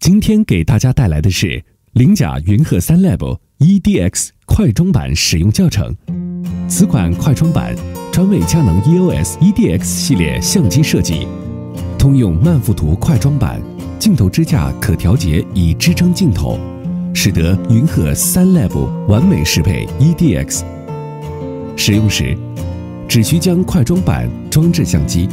今天给大家带来的是灵甲云鹤3 Lab EDX 快装版使用教程。此款快装版专为佳能 EOS EDX 系列相机设计，通用慢幅图快装版，镜头支架可调节以支撑镜头，使得云鹤3 Lab 完美适配 EDX。使用时，只需将快装版装置相机，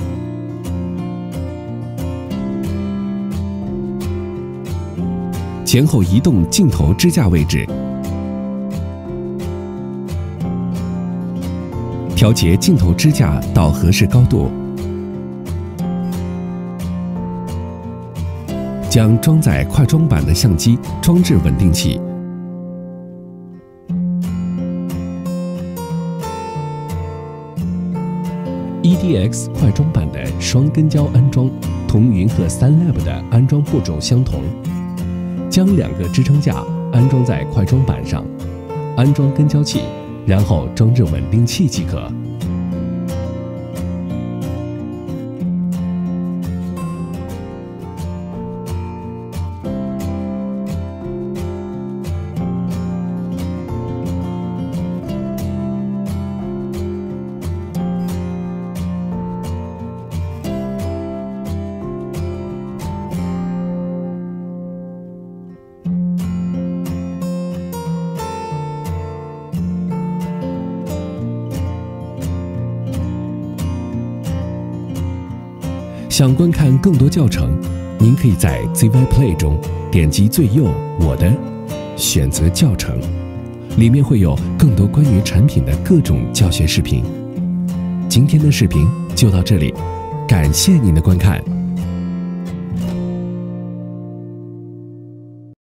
前后移动镜头支架位置，调节镜头支架到合适高度，将装载快装版的相机装置稳定器。EDX 快装版的双跟胶安装同云鹤3 Lab 的安装步骤相同，将两个支撑架安装在快装板上，安装跟胶器，然后装置稳定器即可。想观看更多教程，您可以在 ZY Play 中点击最右我的，选择教程，里面会有更多关于产品的各种教学视频。今天的视频就到这里，感谢您的观看。